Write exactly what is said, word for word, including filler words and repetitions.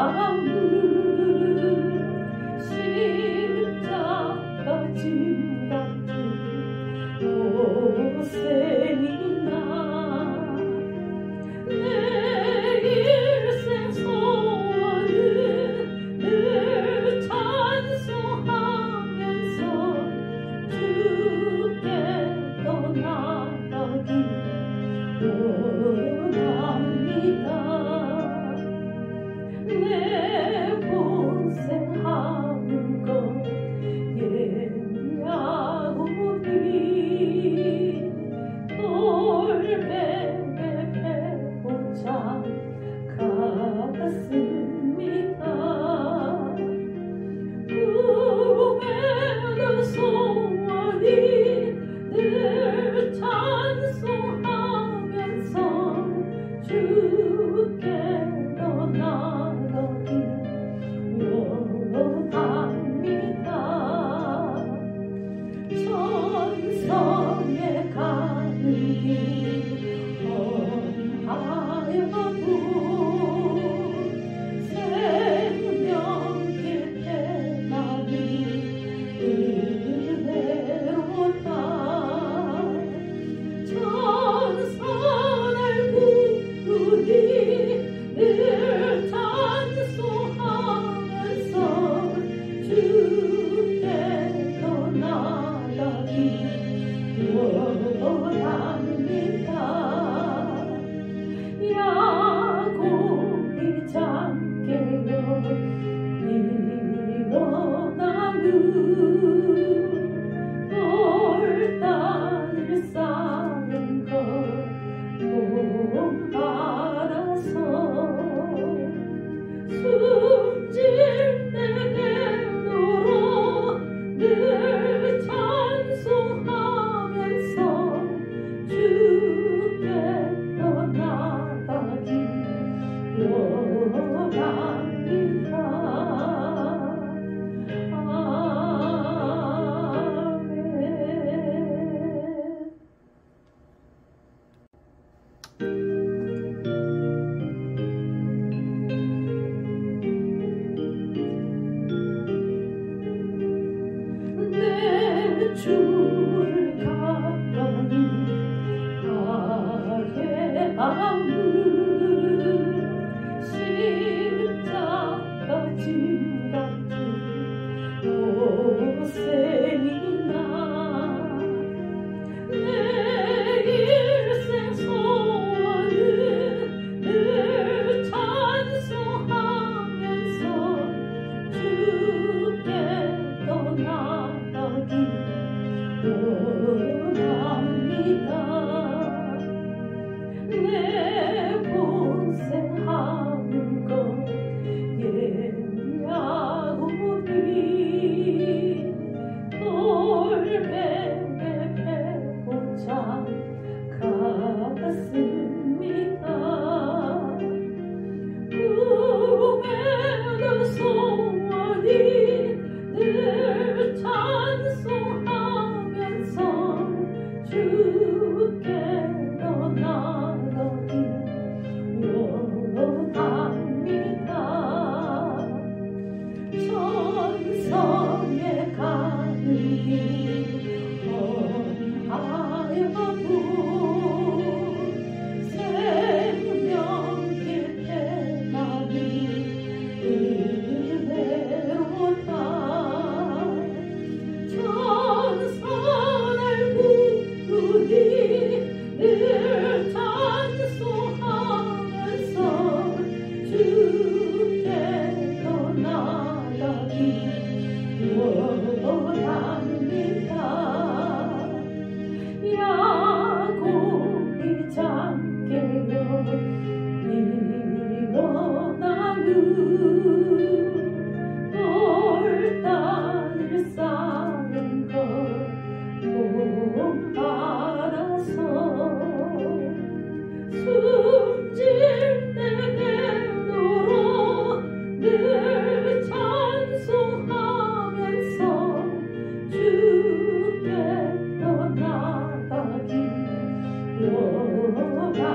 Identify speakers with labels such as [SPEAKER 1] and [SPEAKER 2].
[SPEAKER 1] 마음은 십자가 짐 같은 고생이나 내 일생 소원은 늘 찬송하면서 주께 떠나가기 원합니다. 내 본생하는 것 옛야우리 돌베개 배고자 갔습니다. 꿈에도 소원이 늘 찬송하면서 주께 떠나가기 원합니다. 천성에 가는 길 험하여도 생명길 헤매니 은혜로다. 천사를 부르니 늘 찬송하면서 주께 떠나가기 원합니다. 야곱이 잠깨어 일어나는 돌단을 쌓은 것 본받아서 숨질 때 내노로 늘 찬송하면서 주께 떠나가기 원합니다. 내 주를 가까이 하게 마음은 십자가 짐 같은 고생이나 내 일생 소원은 늘 찬송하면서 주께 떠나가기 원합니다. 내 본생하는 것 옛야우리 돌베개 배고자 갔습니다. 꿈에도 소원이 늘 찬송하면서 주께 떠나가기 원합니다. 천성에 가는 길 험하여도 생명길 헤매니 은혜로다. 천사를 부르니 늘 찬송하면서 주께 떠나가기 원합니다. 야곱이 잠깨어 일어나는 돌단을 쌓은 것 본받아서 숨질 때 내노로 늘 찬송하면서 주께 떠나가기 원합니다.